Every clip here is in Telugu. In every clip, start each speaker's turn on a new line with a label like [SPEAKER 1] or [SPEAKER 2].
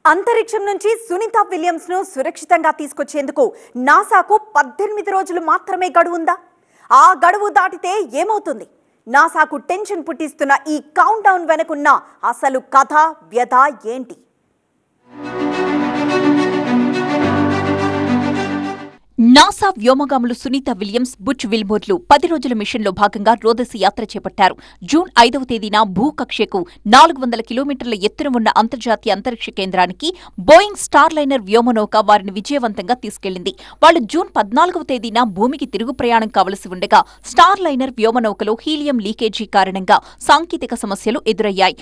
[SPEAKER 1] అంతరిక్షం నుంచి సునీత విలియమ్స్ ను సురక్షితంగా తీసుకొచ్చేందుకు నాసాకు 18 రోజులు మాత్రమే గడువు ఉందా? ఆ గడువు దాటితే ఏమవుతుంది? నాసాకు టెన్షన్ పుట్టిస్తున్న ఈ కౌంట్ డౌన్ వెనుకున్న అసలు కథ వ్యధ ఏంటి?
[SPEAKER 2] నాసా వ్యోమగాములు సునీత విలియమ్స్, బుచ్ విల్మోర్లు 10 రోజుల మిషన్లో భాగంగా రోదసి యాత్ర చేపట్టారు. జూన్ 5వ తేదీన భూకక్షకు 400 కిలోమీటర్ల ఎత్తున ఉన్న అంతర్జాతీయ అంతరిక్ష కేంద్రానికి బోయింగ్ స్టార్లైనర్ వ్యోమనౌక వారిని విజయవంతంగా తీసుకెళ్లింది. వాళ్లు జూన్ 14వ తేదీన భూమికి తిరుగు ప్రయాణం కావలసి ఉండగా స్టార్లైనర్ వ్యోమనౌకలో హీలియం లీకేజీ కారణంగా సాంకేతిక సమస్యలు ఎదురయ్యాయి.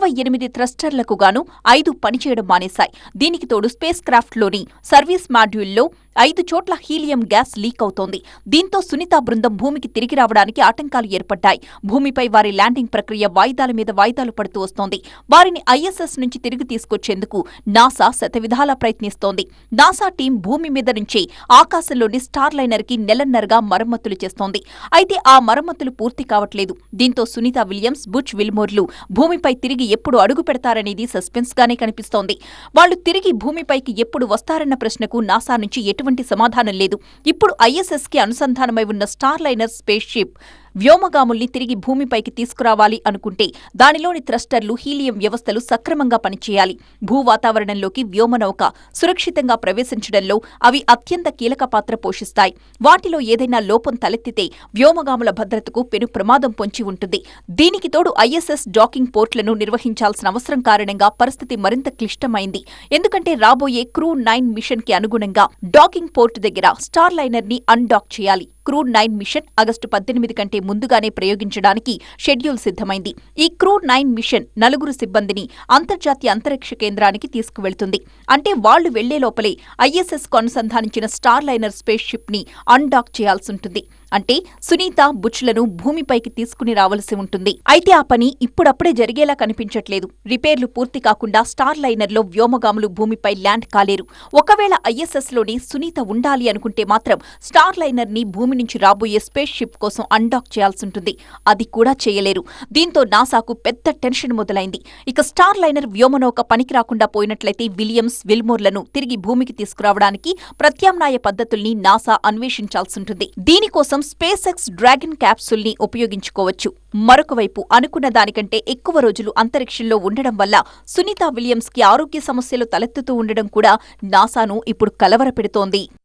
[SPEAKER 2] 28 థ్రస్టర్లకు గాను 5 పనిచేయడం మానేశాయి. దీనికి తోడు స్పేస్ క్రాఫ్ట్లోని సర్వీస్ మాడ్యూల్లో 5 చోట్ల హీలియం గ్యాస్ లీక్ అవుతోంది. దీంతో సునీత బృందం భూమికి తిరిగి రావడానికి ఆటంకాలు ఏర్పడ్డాయి. భూమిపై వారి ల్యాండింగ్ ప్రక్రియ వాయిదాల మీద వాయిదాలు పడుతూ వస్తోంది. వారిని ఐఎస్ఎస్ నుంచి తిరిగి తీసుకొచ్చేందుకు నాసా శతవిధాలా ప్రయత్నిస్తోంది. నాసా టీం భూమి మీద నుంచే ఆకాశంలోని స్టార్లైనర్ కి నెలన్నరగా మరమ్మతులు చేస్తోంది. అయితే ఆ మరమ్మతులు పూర్తి కావట్లేదు. దీంతో సునీత విలియమ్స్, బుచ్ విల్మోర్లు భూమిపై తిరిగి ఎప్పుడు అడుగు పెడతారనేది సస్పెన్స్ గానే కనిపిస్తోంది. వాళ్లు తిరిగి భూమిపైకి ఎప్పుడు వస్తారన్న ప్రశ్నకు నాసా నుంచి ఎటువంటి సమాధానం లేదు. ఇప్పుడు ఐఎస్ఎస్ కి అనుసంధానమై ఉన్న స్టార్లైనర్ స్పేస్ షిప్ వ్యోమగాముల్ని తిరిగి భూమిపైకి తీసుకురావాలి అనుకుంటే దానిలోని థ్రస్టర్లు, హీలియం వ్యవస్థలు సక్రమంగా పనిచేయాలి. భూ వాతావరణంలోకి వ్యోమనౌక సురక్షితంగా ప్రవేశించడంలో అవి అత్యంత కీలక పాత్ర పోషిస్తాయి. వాటిలో ఏదైనా లోపం తలెత్తితే వ్యోమగాముల భద్రతకు పెను ప్రమాదం పొంచి ఉంటుంది. దీనికి తోడు ఐఎస్ఎస్ డాకింగ్ పోర్ట్లను నిర్వహించాల్సిన అవసరం కారణంగా పరిస్థితి మరింత క్లిష్టమైంది. ఎందుకంటే రాబోయే క్రూ 9 మిషన్ కి అనుగుణంగా డాకింగ్ పోర్ట్ దగ్గర స్టార్లైనర్ ని అన్డాక్ చేయాలి. క్రూ 9 మిషన్ ఆగస్టు 18 కంటే ముందుగానే ప్రయోగించడానికి షెడ్యూల్ సిద్ధమైంది. ఈ క్రూ 9 మిషన్ 4 సిబ్బందిని అంతర్జాతీయ అంతరిక్ష కేంద్రానికి తీసుకువెళ్తుంది. అంటే వాళ్లు వెళ్లే లోపలే ఐఎస్ఎస్ కు అనుసంధానించిన స్టార్లైనర్ స్పేస్ షిప్ ని అన్డాక్ చేయాల్సుంటుంది. అంటే సునీత, బుచ్లను భూమిపైకి తీసుకుని రావలసి ఉంటుంది. అయితే ఆ పని ఇప్పుడప్పుడే జరిగేలా కనిపించట్లేదు. రిపేర్లు పూర్తి కాకుండా స్టార్లైనర్ లో వ్యోమగాములు భూమిపై ల్యాండ్ కాలేరు. ఒకవేళ ఐఎస్ఎస్ లోనే సునీత ఉండాలి అనుకుంటే మాత్రం స్టార్లైనర్ ని భూమి నుంచి రాబోయే స్పేస్ షిప్ కోసం అన్డాక్ చేయాల్సుంటుంది. అది కూడా చేయలేరు. దీంతో నాసాకు పెద్ద టెన్షన్ మొదలైంది. ఇక స్టార్లైనర్ వ్యోమనౌక పనికి రాకుండా పోయినట్లయితే విలియమ్స్, విల్మోర్లను తిరిగి భూమికి తీసుకురావడానికి ప్రత్యామ్నాయ పద్ధతుల్ని నాసా అన్వేషించాల్సుంటుంది. దీనికోసం స్పేస్ ఎక్స్ డ్రాగన్ క్యాప్సూల్ ని ఉపయోగించుకోవచ్చు. మరొకవైపు అనుకున్న దానికంటే ఎక్కువ రోజులు అంతరిక్షంలో ఉండడం వల్ల సునీత విలియమ్స్ కి ఆరోగ్య సమస్యలు తలెత్తుతూ ఉండడం కూడా నాసాను ఇప్పుడు కలవరపెడుతోంది.